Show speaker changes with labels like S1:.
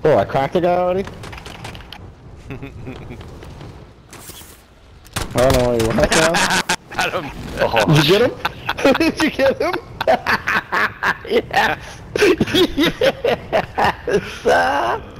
S1: Oh, I cracked a guy already? I don't know where you went now.
S2: Got him.
S1: Did you get him? Did you get him? Yes! Yes!